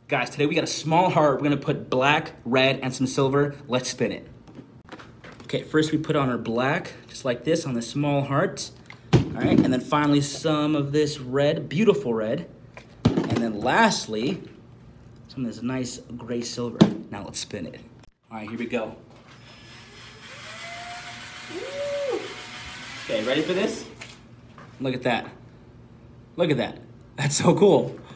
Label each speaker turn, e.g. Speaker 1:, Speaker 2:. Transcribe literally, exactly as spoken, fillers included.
Speaker 1: Guys, today we got a small heart. We're gonna put black, red, and some silver. Let's spin it. Okay, first we put on our black, just like this, on the small heart. All right, and then finally some of this red, beautiful red. And then lastly, some of this nice gray silver. Now let's spin it. All right, here we go. Woo! Okay, ready for this? Look at that. Look at that. That's so cool.